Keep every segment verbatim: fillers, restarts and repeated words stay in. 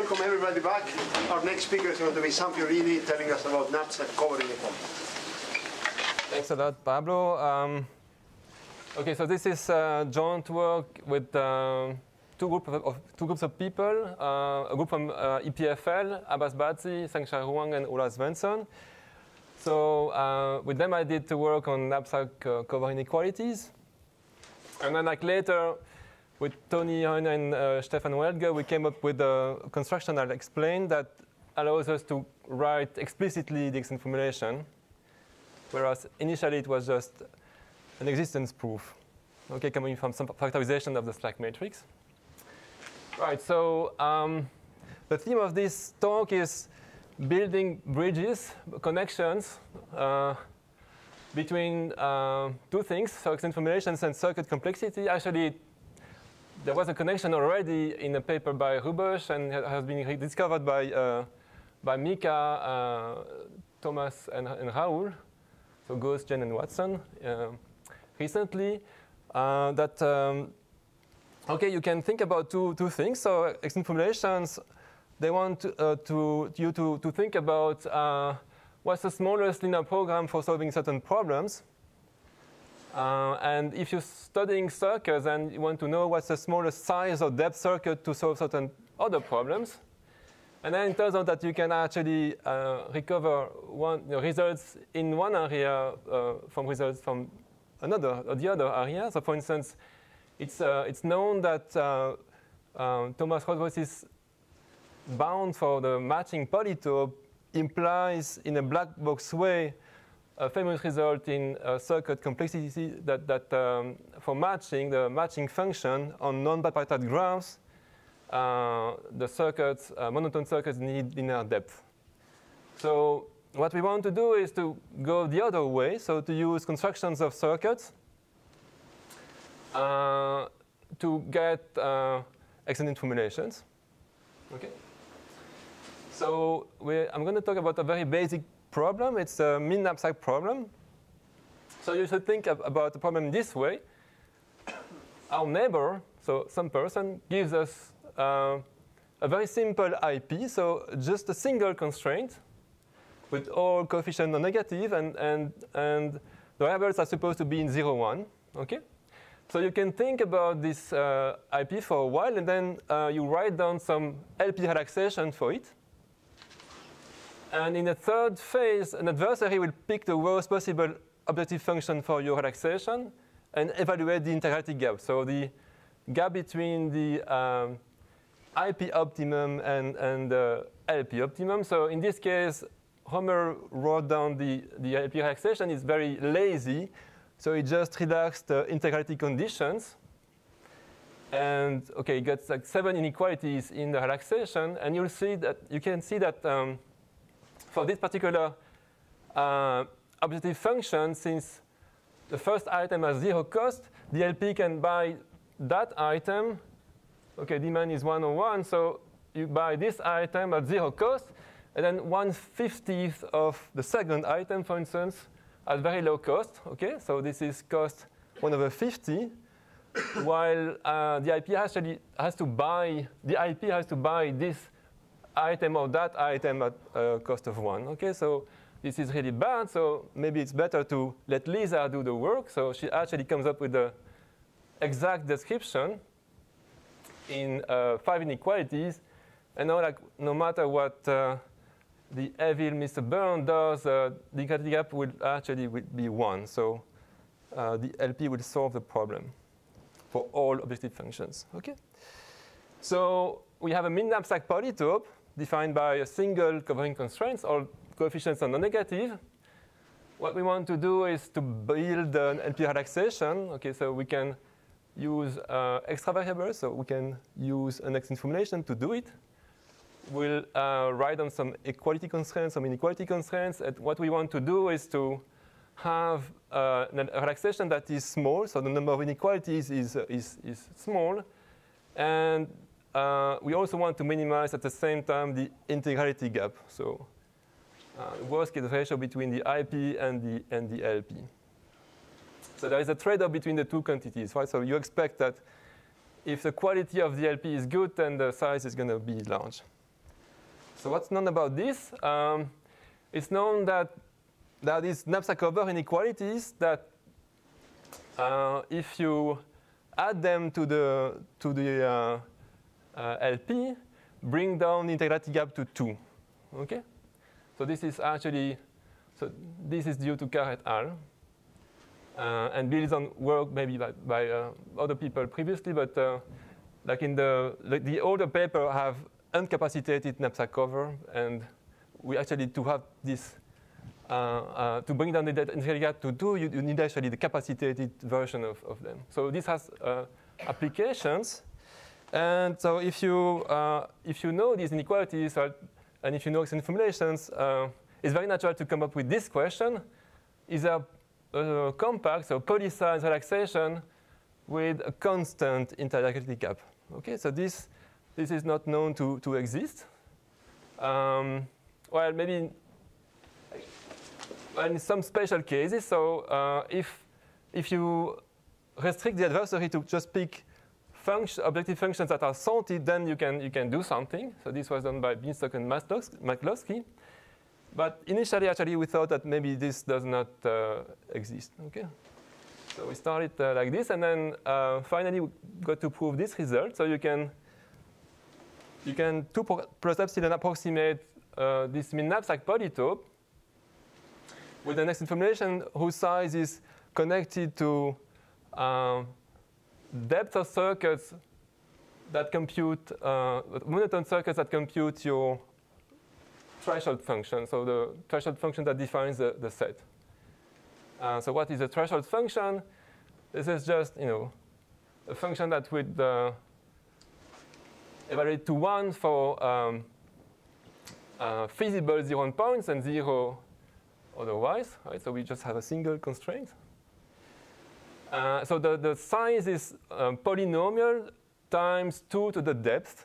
welcome everybody back. Our next speaker is going to be Sam Fiorini telling us about knapsack covering equality. Thanks a lot, Pablo. Um, okay, so this is uh, joint work with uh, two, group of, of, two groups of people, uh, a group from uh, E P F L, Abbas Badzi, Sangchai Huang, and Ola Svensson. So uh, with them I did the work on knapsack uh, cover inequalities. And then like later, with Tony Heune and uh, Stefan Welge, we came up with a construction I'll explain that allows us to write explicitly the Dixon formulation, whereas initially it was just an existence proof, okay, coming from some factorization of the slack matrix. Right, so um, the theme of this talk is building bridges, connections uh, between uh, two things, so extent formulations and circuit complexity. Actually, there was a connection already in a paper by Rubosch and has been rediscovered by, uh, by Mika, uh, Thomas, and, and Raoul, so Gauss, Jen, and Watson, uh, recently, uh, that, um, okay, you can think about two, two things. So extent formulations, they want uh, to, you to, to think about uh, what's the smallest linear program for solving certain problems. Uh, and if you're studying circuits and you want to know what's the smallest size or depth circuit to solve certain other problems, and then it turns out that you can actually uh, recover one, you know, results in one area uh, from results from another or the other area. So for instance, it's, uh, it's known that uh, um, Thomas Rothwos's bound for the matching polytope implies in a black box way a famous result in uh, circuit complexity that, that um, for matching, the matching function on non-bipartite graphs, uh, the circuits, uh, monotone circuits need linear depth. So what we want to do is to go the other way, so to use constructions of circuits uh, to get uh, extended formulations. Okay. So we, I'm going to talk about a very basic problem. It's a min knapsack problem. So you should think ab about the problem this way. Our neighbor, so some person, gives us uh, a very simple I P, so just a single constraint with all coefficients non-negative, and, and, and the variables are supposed to be in zero, one. Okay? So you can think about this uh, I P for a while, and then uh, you write down some L P relaxation for it. And in the third phase, an adversary will pick the worst possible objective function for your relaxation and evaluate the integrality gap. So the gap between the um, I P optimum and, and the L P optimum. So in this case, Homer wrote down the, the L P relaxation. It's very lazy. So he just relaxed the integrality conditions. And OK, he gets like seven inequalities in the relaxation. And you'll see that you can see that um, for this particular uh, objective function, since the first item has zero cost, the L P can buy that item. OK, demand is one oh one, so you buy this item at zero cost, and then one fiftieth of the second item, for instance, at very low cost. OK, so this is cost one over fifty, while uh, the I P actually has to buy, the I P has to buy this item or that item at uh, cost of one. Okay, so this is really bad. So maybe it's better to let Lisa do the work. So she actually comes up with the exact description in uh, five inequalities. And now, like, no matter what uh, the evil Mister Byrne does, uh, the integrality gap will actually be one. So uh, the L P will solve the problem for all objective functions. Okay. So we have a min knapsack polytope defined by a single covering constraints. All coefficients are non-negative. What we want to do is to build an L P relaxation. Okay, so we can use uh, extra variables. So we can use an extended formulation to do it. We'll uh, write down some equality constraints, some inequality constraints. And what we want to do is to have uh, a relaxation that is small. So the number of inequalities is, uh, is, is small. And Uh, we also want to minimize at the same time the integrality gap. So uh, worst case ratio between the I P and the, and the L P. So there is a trade-off between the two quantities, right? So you expect that if the quality of the L P is good, then the size is going to be large. So what's known about this? Um, it's known that there are these knapsack-over inequalities that uh, if you add them to the, to the uh, uh, L P, bring down the integrality gap to two. Okay? So this is actually, so this is due to Carr et al. Uh, and builds on work maybe by, by uh, other people previously, but uh, like in the, like the older paper have uncapacitated knapsack cover, and we actually, to have this, uh, uh, to bring down the integrality gap to two, you, you need actually the capacitated version of, of them. So this has uh, applications, and so if you, uh, if you know these inequalities, or, and if you know extended formulations, uh, it's very natural to come up with this question: is there a compact, so polysize relaxation with a constant integrality gap? Okay, so this this is not known to to exist. Um, well, maybe well, in some special cases. So uh, if if you restrict the adversary to just pick function, objective functions that are sorted, then you can you can do something. So this was done by Bienstock and McCloskey. But initially, actually, we thought that maybe this does not uh, exist. Okay, so we started uh, like this, and then uh, finally we got to prove this result. So you can you can two plus epsilon approximate uh, this mean knapsack polytope with an extended formulation whose size is connected to uh, depth of circuits that compute uh, monotone circuits that compute your threshold function, so the threshold function that defines the, the set. Uh, so what is a threshold function? This is just, you know, a function that would uh, evaluate to one for um, uh, feasible zero points and zero otherwise. Right? So we just have a single constraint. Uh, so the, the size is um, polynomial times two to the depth.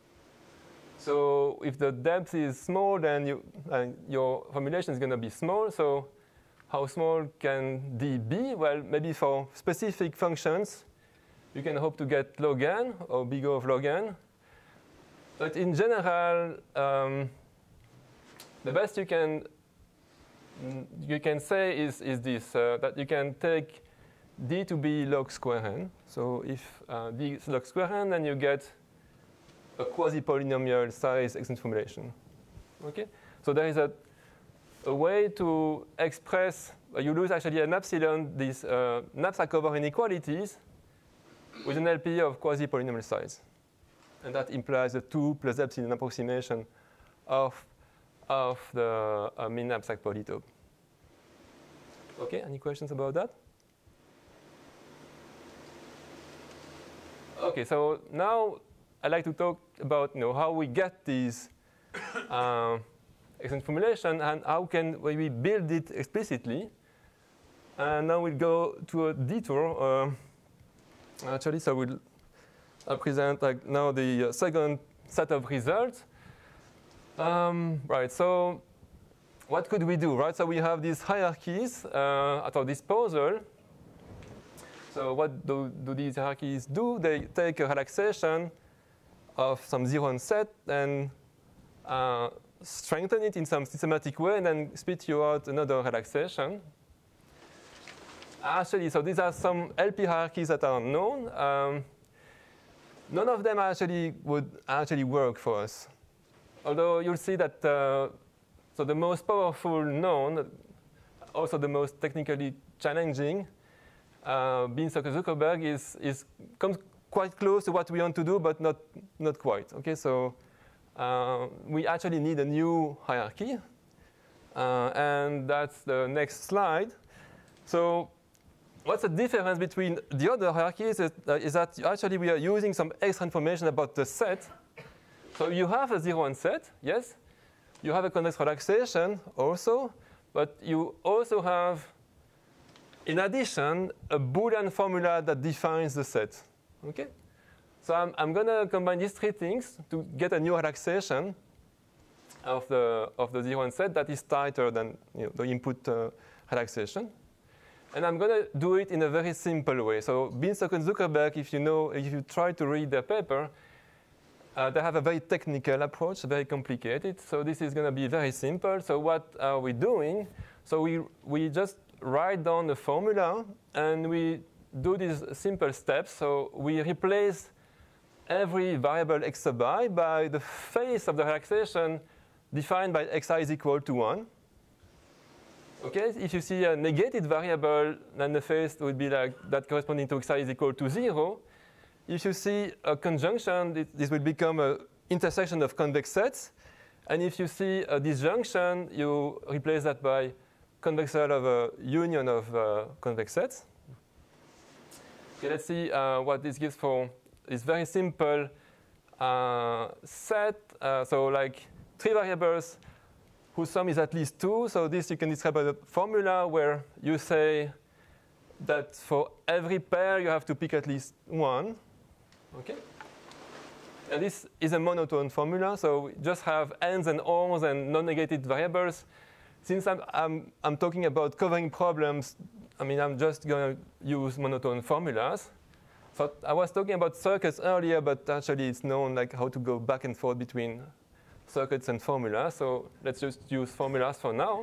So if the depth is small, then you, uh, your formulation is going to be small. So how small can D be? Well, maybe for specific functions, you can hope to get log n or big O of log n. But in general, um, the best you can you can say is, is this, uh, that you can take D to be log square n. So if uh, D is log square n, then you get a quasi-polynomial size extended formulation. Okay, so there is a, a way to express. Uh, you lose actually an epsilon these uh, knapsack over inequalities with an L P of quasi-polynomial size, and that implies a two plus epsilon approximation of of the uh, mean knapsack polytope. Okay, any questions about that? Okay, so now I'd like to talk about, you know, how we get these uh, extended formulation and how can we build it explicitly. And now we'll go to a detour. Uh, actually, so we'll I'll present like now the uh, second set of results. Um, right. So what could we do? Right. So we have these hierarchies uh, at our disposal. So what do, do these hierarchies do? They take a relaxation of some zero set and uh, strengthen it in some systematic way, and then spit you out another relaxation. Actually, so these are some L P hierarchies that are known. Um, none of them actually would actually work for us. Although you'll see that uh, so the most powerful known, also the most technically challenging, uh, Bienstock and Zuckerberg is, is comes quite close to what we want to do, but not, not quite. Okay, so uh, we actually need a new hierarchy. Uh, and that's the next slide. So what's the difference between the other hierarchies is, uh, is that actually we are using some extra information about the set. So you have a zero one set, yes. You have a convex relaxation also, but you also have, in addition, a Boolean formula that defines the set. Okay, so I'm, I'm going to combine these three things to get a new relaxation of the of the zero one set that is tighter than, you know, the input uh, relaxation, and I'm going to do it in a very simple way. So Bienstock and Zuckerberg, if you know, if you try to read their paper, uh, they have a very technical approach, very complicated. So this is going to be very simple. So what are we doing? So we, we just write down the formula, and we do these simple steps. So we replace every variable x sub I by the phase of the relaxation defined by xi is equal to one. Okay, if you see a negated variable, then the phase would be like that corresponding to xi is equal to zero. If you see a conjunction, this will become an intersection of convex sets. And if you see a disjunction, you replace that by convex set of a union of uh, convex sets. Okay, let's see uh, what this gives for this very simple uh, set. Uh, so like three variables whose sum is at least two. So this you can describe as a formula where you say that for every pair you have to pick at least one. Okay. And this is a monotone formula, so we just have n's and o's and non-negated variables. Since I'm, I'm, I'm talking about covering problems, I mean, I'm just going to use monotone formulas. So I was talking about circuits earlier, but actually it's known like how to go back and forth between circuits and formulas. So let's just use formulas for now.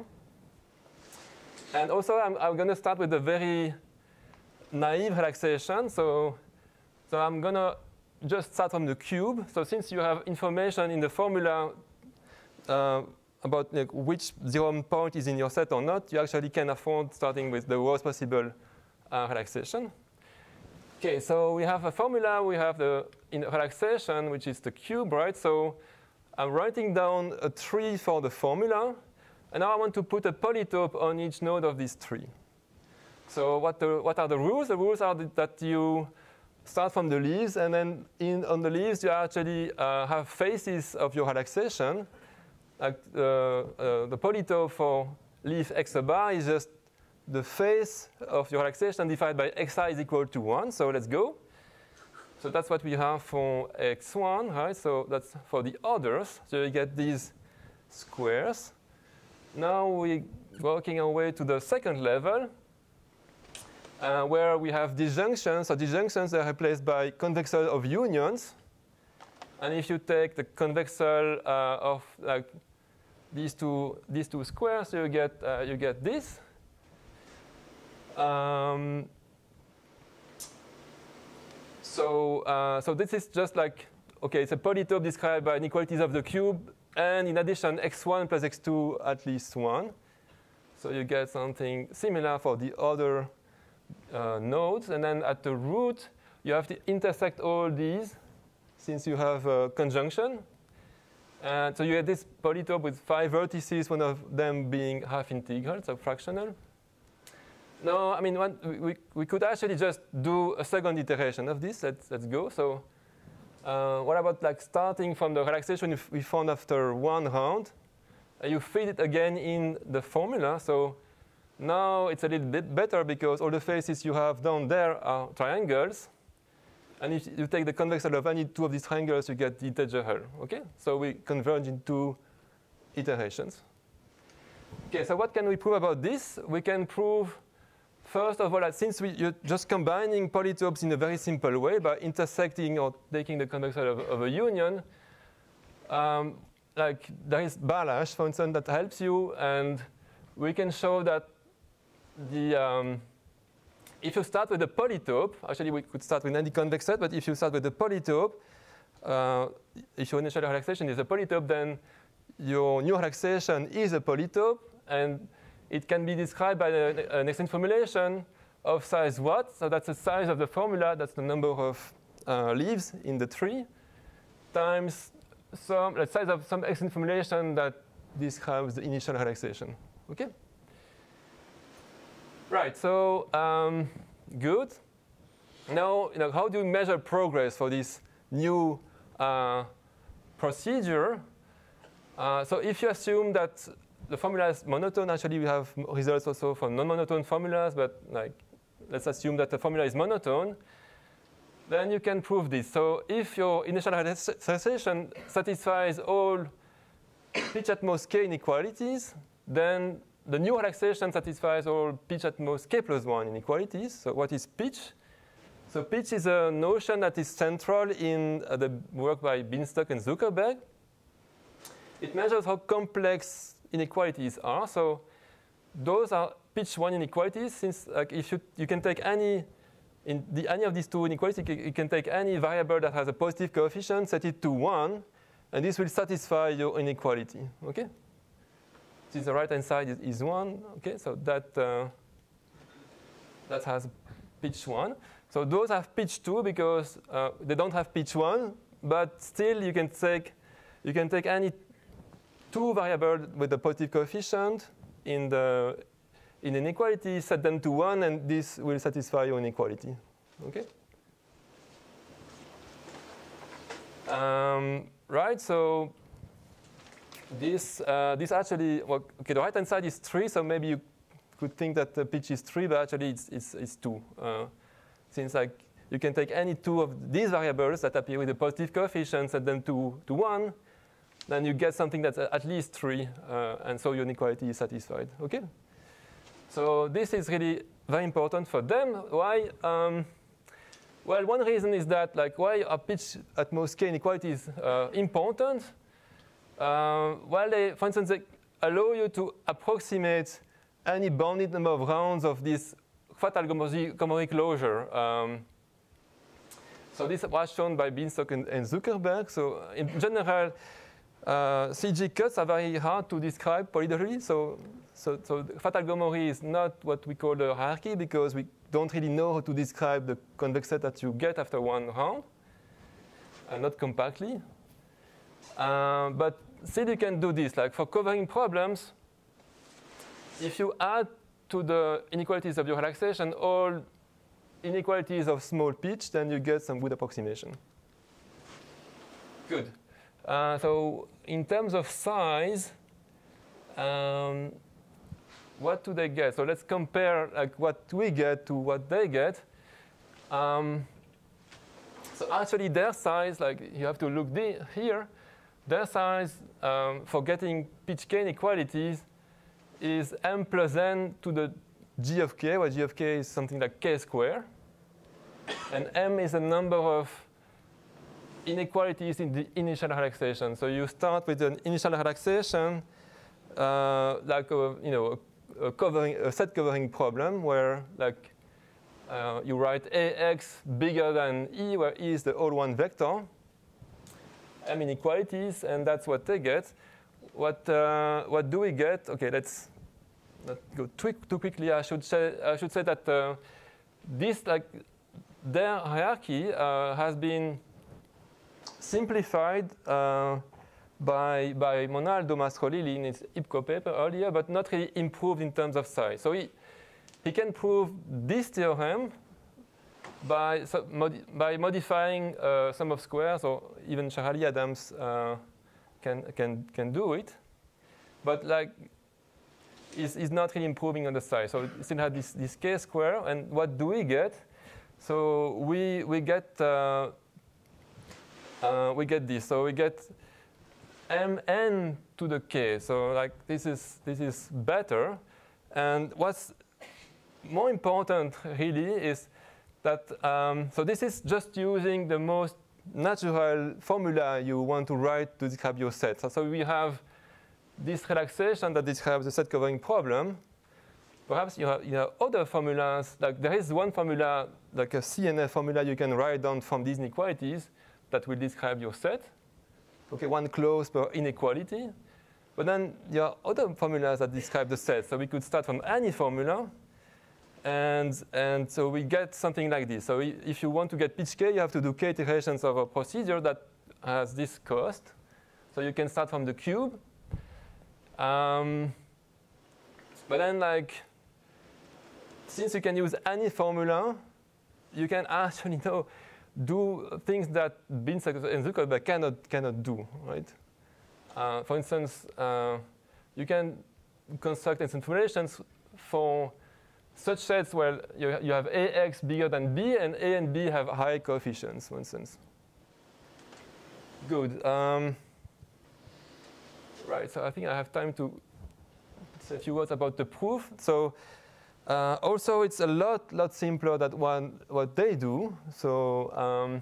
And also, I'm, I'm going to start with a very naive relaxation. So, so I'm going to just start from the cube. So since you have information in the formula uh, about like, which zero point is in your set or not, you actually can afford starting with the worst possible uh, relaxation. Okay, so we have a formula. We have the in relaxation, which is the cube, right? So I'm writing down a tree for the formula. And now I want to put a polytope on each node of this tree. So what, the, what are the rules? The rules are that you start from the leaves, and then in, on the leaves you actually uh, have faces of your relaxation. Like uh, uh, the polytope for leaf x sub I is just the face of your relaxation divided by xi is equal to one. So let's go. So that's what we have for x one, right? So that's for the orders. So you get these squares. Now we're working our way to the second level, uh, where we have disjunctions. So disjunctions are replaced by convexel of unions. And if you take the convexel uh, of like these two these two squares, you get uh, you get this. Um, so uh, so this is just like okay, it's a polytope described by inequalities of the cube. And in addition, x one plus x two at least one. So you get something similar for the other uh, nodes. And then at the root, you have to intersect all these, since you have a conjunction. And so you get this polytope with five vertices, one of them being half integral, so fractional. Now, I mean, one, we, we could actually just do a second iteration of this. Let's, let's go. So. Uh, what about like starting from the relaxation we found after one round? Uh, you feed it again in the formula. So now it's a little bit better because all the faces you have down there are triangles. And if you take the convexel of any two of these triangles, you get the integer L. Okay? So we converge in two iterations. Okay, so what can we prove about this? We can prove, first of all, that since we, you're just combining polytopes in a very simple way by intersecting or taking the convexel of, of a union, um, like there is Balázs, for instance, that helps you, and we can show that the um, if you start with a polytope, actually we could start with any convex set, but if you start with a polytope, uh, if your initial relaxation is a polytope, then your new relaxation is a polytope, and it can be described by a, an extended formulation of size what? So that's the size of the formula, that's the number of uh, leaves in the tree, times some, the size of some extended formulation that describes the initial relaxation. Okay? Right, so um, good. Now, you know, how do we measure progress for this new uh, procedure? Uh, so if you assume that the formula is monotone, actually we have results also from non-monotone formulas, but like, let's assume that the formula is monotone, then you can prove this. So if your initial relaxation satisfies all pitch at most k inequalities, then the new relaxation satisfies all pitch at most k plus one inequalities. So what is pitch? So pitch is a notion that is central in uh, the work by Bienstock and Zuckerberg. It measures how complex inequalities are. So those are pitch one inequalities. Since like, if you, you can take any, in the, any of these two inequalities, you can take any variable that has a positive coefficient, set it to one, and this will satisfy your inequality. Okay. Since the right-hand side is, is one, okay, so that uh, that has pitch one. So those have pitch two because uh, they don't have pitch one, but still you can take you can take any two variables with a positive coefficient in the in inequality, set them to one, and this will satisfy your inequality. Okay. Um, right. So this uh, this actually well, okay. The right hand side is three, so maybe you could think that the pitch is three, but actually it's it's, it's two. Uh, since like you can take any two of these variables that appear with a positive coefficient, set them to to one, then you get something that's at least three, uh, and so your inequality is satisfied. Okay. So this is really very important for them. Why? Um, well, one reason is that like why are pitch at most k inequalities uh, important? Uh, well, they, for instance, they allow you to approximate any bounded number of rounds of this Fatal-Gomori closure. Um, so this was shown by Bienstock and, and Zuckerberg. So in general, uh, C G cuts are very hard to describe polyidally. So, so, so Fatal-Gomori is not what we call the hierarchy because we don't really know how to describe the convex set that you get after one round, uh, not compactly. Uh, but still you can do this. Like for covering problems, if you add to the inequalities of your relaxation all inequalities of small pitch, then you get some good approximation. Good. Uh, so in terms of size, um, what do they get? So let's compare like what we get to what they get. Um, so actually their size, like you have to look here, their size um, for getting pitch k inequalities is m plus n to the g of k, where g of k is something like k squared. And m is a number of inequalities in the initial relaxation. So you start with an initial relaxation, uh, like a, you know, a, a, covering, a set covering problem where like uh, you write ax bigger than e, where e is the all one vector. M inequalities, and that's what they get. What uh, what do we get? Okay, let's not go too, too quickly. I should say I should say that uh, this like their hierarchy uh, has been simplified uh, by by Monaldo Mastrolilli in his IPCO paper earlier, but not really improved in terms of size. So he he can prove this theorem by so modi by modifying uh, sum of squares, or even Charali Adams uh, can can can do it, but like is is not really improving on the size. So it still has this this k square, and what do we get? So we we get uh, uh, we get this. So we get mn to the k. So like this is this is better, and what's more important really is that, um, so this is just using the most natural formula you want to write to describe your set. So, so we have this relaxation that describes the set covering problem. Perhaps you have, you have other formulas, like there is one formula, like a C N F formula you can write down from these inequalities that will describe your set. Okay, one clause per inequality. But then there are other formulas that describe the set. So we could start from any formula. And, and so we get something like this. So if you want to get pitch k, you have to do k iterations of a procedure that has this cost. So you can start from the cube. Um, but then, like, since you can use any formula, you can actually you know, do things that Bienstock and Zuckerberg cannot, cannot do, right? Uh, for instance, uh, you can construct instant relations for such sets where you, you have ax bigger than b, and a and b have high coefficients, for instance. Good. Um, right, so I think I have time to say a few words about the proof. So Uh, also, it's a lot, lot simpler than one, what they do. So um,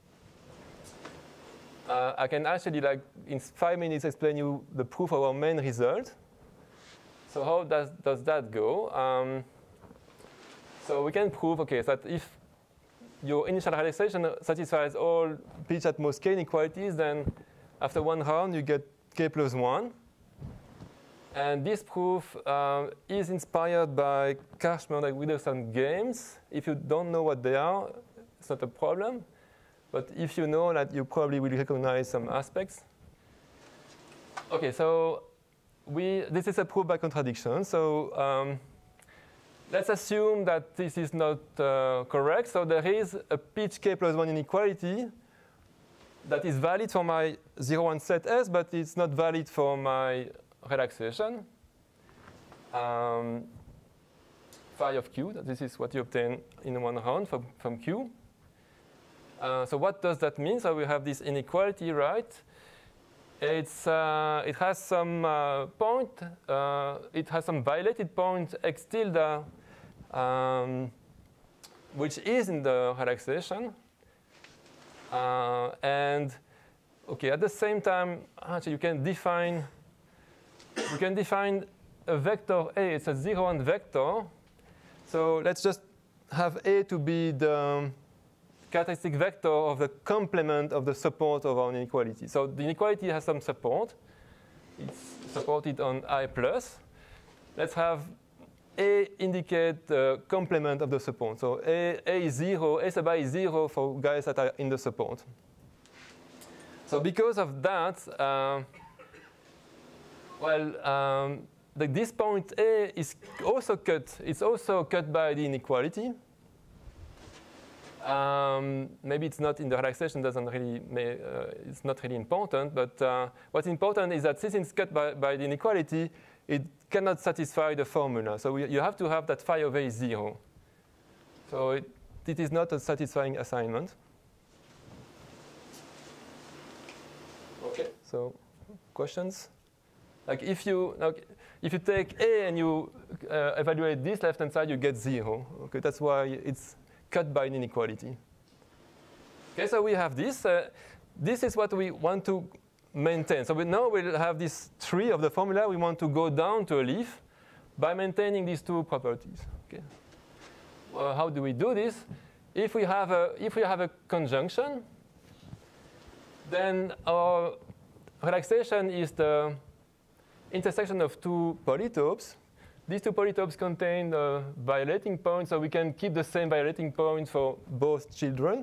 uh, I can actually, like, in five minutes, explain you the proof of our main result. So how does, does that go? Um, so we can prove, okay, that if your initial relaxation satisfies all pitch at most k inequalities, then after one round, you get k plus one. And this proof uh, is inspired by Karchmer and Widerson games. If you don't know what they are, it's not a problem. But if you know that, you probably will recognize some aspects. OK, so we, this is a proof by contradiction. So um, let's assume that this is not uh, correct. So there is a pitch k plus one inequality that is valid for my zero one set S, but it's not valid for my relaxation. Um, phi of Q, this is what you obtain in one round from, from Q. Uh, so what does that mean? So we have this inequality, right? It's, uh, it has some uh, point, uh, it has some violated point x tilde, um, which is in the relaxation. Uh, and okay, at the same time, actually you can define you can define a vector A. It's a zero one vector. So let's just have A to be the characteristic vector of the complement of the support of our inequality. So the inequality has some support. It's supported on I plus. Let's have A indicate the complement of the support. So A, A is zero, A sub I is zero for guys that are in the support. So because of that, uh, well, um, the, this point A is also cut. It's also cut by the inequality. Um, maybe it's not in the relaxation. Doesn't really. May, uh, it's not really important. But uh, what's important is that since it's cut by, by the inequality, it cannot satisfy the formula. So we, you have to have that phi of A is zero. So it, it is not a satisfying assignment. Okay. So questions? Like if you like, if you take A and you uh, evaluate this left-hand side, you get zero. Okay, that's why it's cut by an inequality. Okay, so we have this. Uh, this is what we want to maintain. So we now we'll have this tree of the formula. We want to go down to a leaf by maintaining these two properties. Okay. Uh, how do we do this? If we have a if we have a conjunction, then our relaxation is the intersection of two polytopes. These two polytopes contain a violating point, so we can keep the same violating point for both children.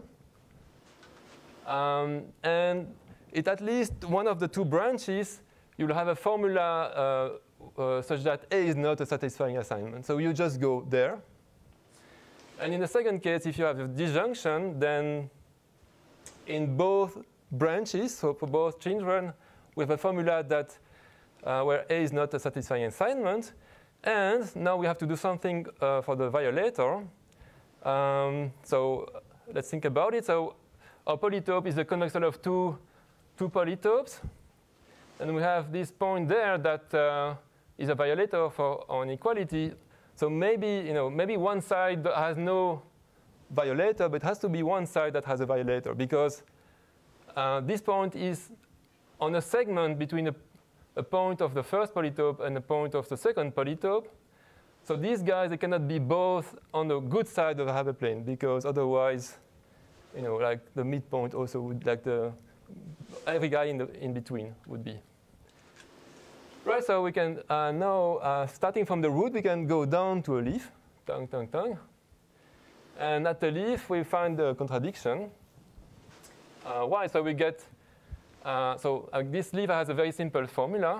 Um, and it at least one of the two branches, you'll have a formula uh, uh, such that A is not a satisfying assignment. So you just go there. And in the second case, if you have a disjunction, then in both branches, so for both children, we have a formula that Uh, where A is not a satisfying assignment. And now we have to do something uh, for the violator. Um, so let's think about it. So our polytope is the convex of two, two polytopes. And we have this point there that uh, is a violator for our inequality. So maybe, you know, maybe one side has no violator, but it has to be one side that has a violator, because uh, this point is on a segment between a a point of the first polytope and a point of the second polytope. So these guys, they cannot be both on the good side of the hyperplane, because otherwise, you know, like the midpoint also would, like the, every guy in, the, in between would be. Right, so we can uh, now, uh, starting from the root, we can go down to a leaf, tongue, tongue, tongue. And at the leaf, we find the contradiction. Uh, why? So we get Uh, so uh, this leaf has a very simple formula.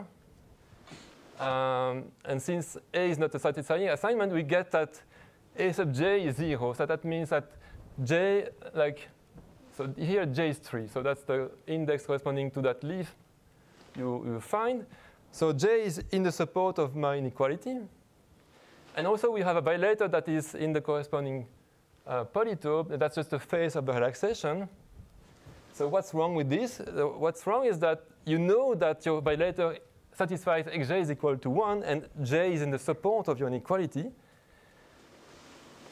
Um, and since A is not a satisfying assignment, we get that A sub j is zero. So that means that J, like, so here J is three. So that's the index corresponding to that leaf you, you find. So J is in the support of my inequality. And also we have a violator that is in the corresponding uh, polytope. That's just the phase of the relaxation. So what's wrong with this? Uh, what's wrong is that you know that your violator satisfies xj is equal to one, and j is in the support of your inequality.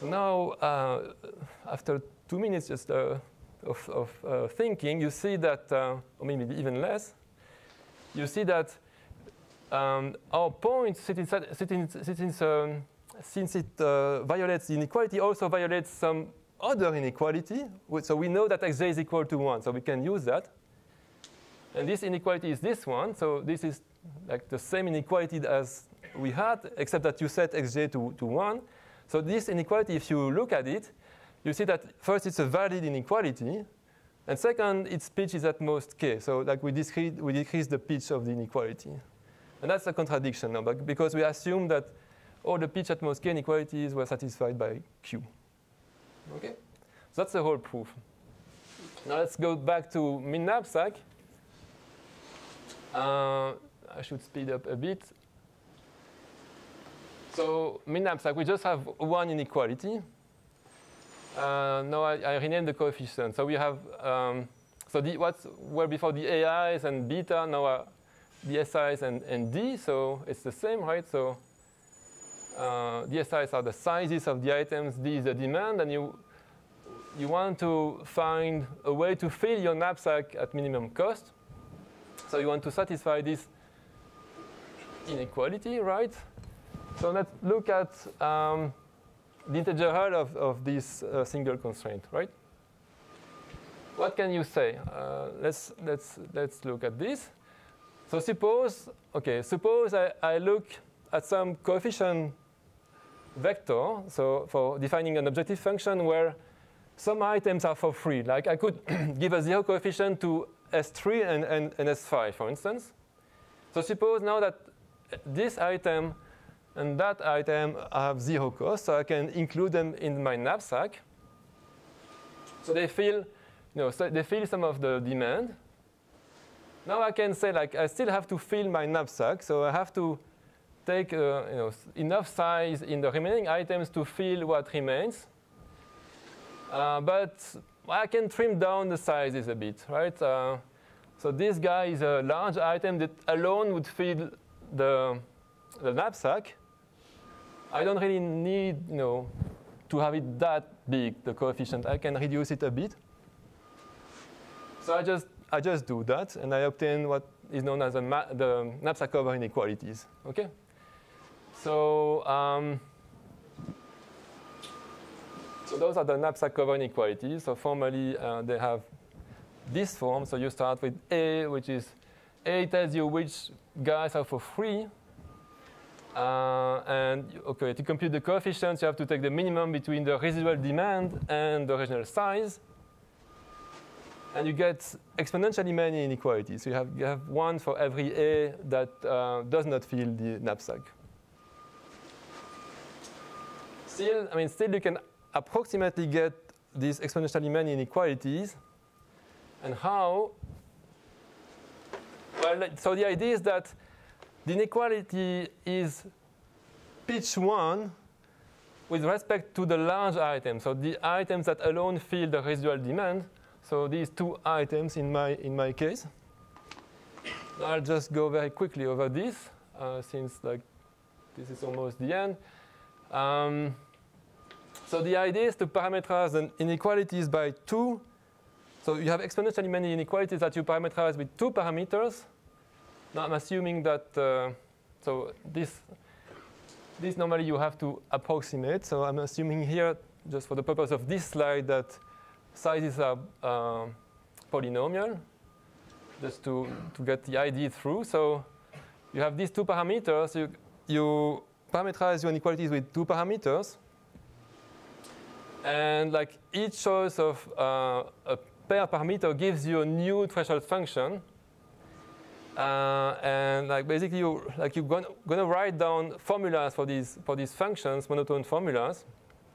So now, uh, after two minutes just uh, of, of uh, thinking, you see that, uh, or maybe even less, you see that um, our point, since, since, um, since it uh, violates the inequality, also violates some other inequality. So we know that xj is equal to one, so we can use that. And this inequality is this one, so this is like the same inequality as we had, except that you set xj to, to one. So this inequality, if you look at it, you see that first it's a valid inequality, and second, its pitch is at most k. So like we decrease, we decrease the pitch of the inequality. And that's a contradiction now, because we assume that all the pitch at most k inequalities were satisfied by q. Okay? So that's the whole proof. Now let's go back to min knapsack. Uh, I should speed up a bit. So min knapsack, we just have one inequality. Uh, now I, I rename the coefficient. So we have, um, so the, what's were before the A Is and beta, now are the S Is and, and D. So it's the same, right? So uh, the S Is are the sizes of the items, D is the demand, and you, you want to find a way to fill your knapsack at minimum cost. So you want to satisfy this inequality, right? So let's look at um, the integer hull of, of this uh, single constraint, right? What can you say? Uh, let's, let's, let's look at this. So suppose, okay, suppose I, I look at some coefficient vector, so for defining an objective function where some items are for free. Like I could give a zero coefficient to S three and, and, and S five, for instance. So suppose now that this item and that item have zero cost, so I can include them in my knapsack. So they fill, you know, so they fill some of the demand. Now I can say, like, I still have to fill my knapsack, so I have to take uh, you know, enough size in the remaining items to fill what remains. Uh, but I can trim down the sizes a bit, right? Uh, so this guy is a large item that alone would fill the, the knapsack. I don't really need, you know, to have it that big, the coefficient. I can reduce it a bit. So I just, I just do that, and I obtain what is known as a ma the knapsack cover inequalities. Okay? So, um, so those are the knapsack cover inequalities. So formally, uh, they have this form. So you start with A, which is A tells you which guys are for free. Uh, and okay, to compute the coefficients, you have to take the minimum between the residual demand and the original size. And you get exponentially many inequalities. So you have, you have one for every A that uh, does not fill the knapsack. Still, I mean, still you can approximately get these exponentially many inequalities. And how? Well, so the idea is that the inequality is pitch one with respect to the large items. So the items that alone fill the residual demand. So these two items in my, in my case. I'll just go very quickly over this, uh, since like, this is almost the end. Um, so the idea is to parameterize the inequalities by two. So you have exponentially many inequalities that you parameterize with two parameters. Now I'm assuming that, uh, so this, this normally you have to approximate. So I'm assuming here, just for the purpose of this slide, that sizes are uh, polynomial, just to, to get the idea through. So you have these two parameters. You, you parameterize your inequalities with two parameters. And like each choice of uh, a pair parameter gives you a new threshold function. Uh, and like basically, you, like you're gonna, gonna write down formulas for these, for these functions, monotone formulas,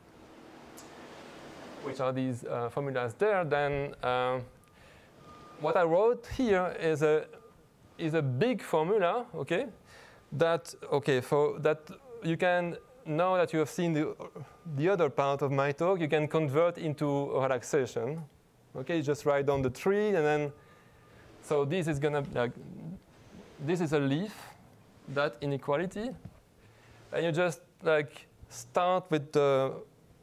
which are these uh, formulas there. Then uh, what I wrote here is a, is a big formula, okay, that, okay, for that you can, now that you have seen the, the other part of my talk, you can convert into a relaxation. Okay, just write down the tree, and then, so this is gonna, like, this is a leaf, that inequality, and you just like start with the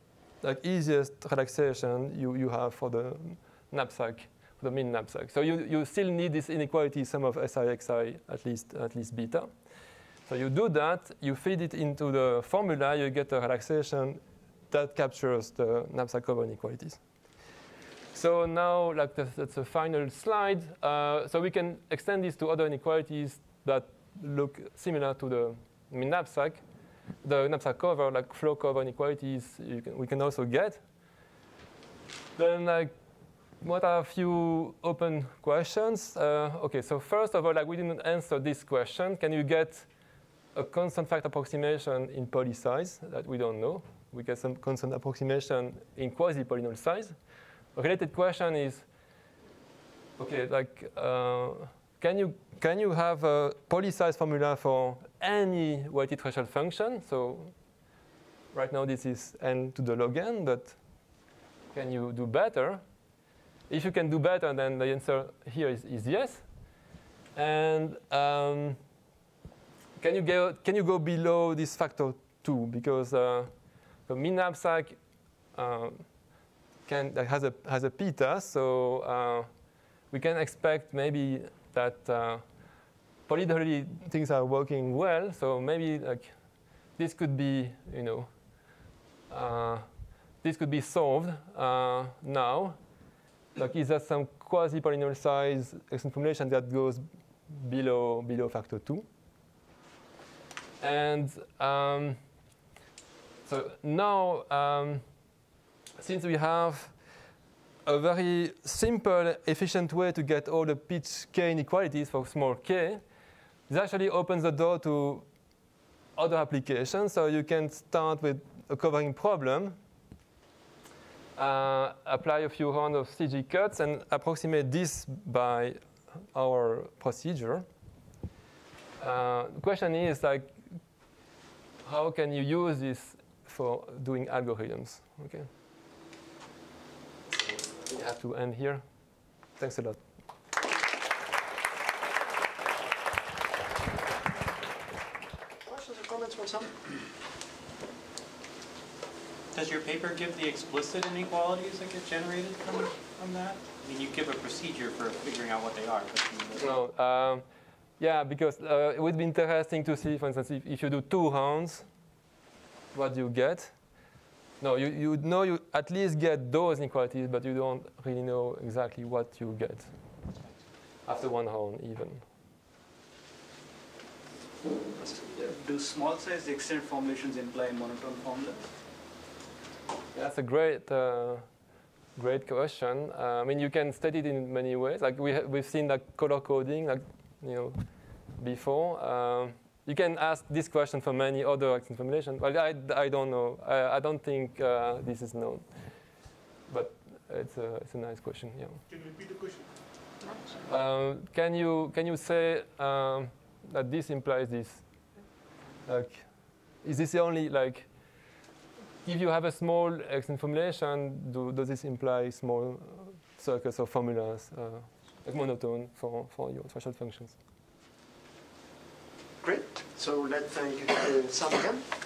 like easiest relaxation you, you have for the knapsack, for the mean knapsack. So you, you still need this inequality sum of S I X I at least at least beta. So you do that, you feed it into the formula, you get a relaxation that captures the knapsack cover inequalities. So now, like the, that's the final slide. Uh, so we can extend this to other inequalities that look similar to the mean knapsack. The knapsack cover, like flow cover inequalities, you can, we can also get. Then, like, what are a few open questions? Uh, okay, so first of all, like we didn't answer this question. Can you get a constant factor approximation in poly size? That we don't know. We get some constant approximation in quasi-polynomial size. A related question is, okay, like, uh, can you can you have a poly size formula for any weighted threshold function? So right now this is n to the log n, but can you do better? If you can do better, then the answer here is, is yes. And um, can you go can you go below this factor two? Because uh, the mean knapsack uh, can that has a has a peta, so uh, we can expect maybe that uh, polyidally things are working well. So maybe like this could be, you know, uh, this could be solved uh, now. Like, is there some quasi-polynomial size extended formulation that goes below below factor two? And um, so now, um, since we have a very simple, efficient way to get all the pitch k inequalities for small k, this actually opens the door to other applications. So you can start with a covering problem, uh, apply a few rounds of C G cuts, and approximate this by our procedure. Uh, the question is, like, how can you use this for doing algorithms? Okay. We have to end here. Thanks a lot. Questions or comments from some? Does your paper give the explicit inequalities that get generated from, from that? I mean, you give a procedure for figuring out what they are. But no, um, yeah, because uh, it would be interesting to see, for instance, if, if you do two rounds, what do you get? No, you, you know you at least get those inequalities, but you don't really know exactly what you get after one round even. Do small size extended formulations imply monotone formulas? That's a great, uh, great question. Uh, I mean, you can study it in many ways. Like we ha we've seen like color coding, like you know, before. Um, You can ask this question for many other extended formulations. Well, I, I don't know. I, I don't think uh, this is known. But it's a, it's a nice question, yeah. Can you repeat the question? Um, can you can you say um, that this implies this? Like, is this the only, like, if you have a small extended formulation, do, does this imply small circuits or formulas, uh, like monotone for, for your threshold functions? Great. So let's thank uh, Sam again.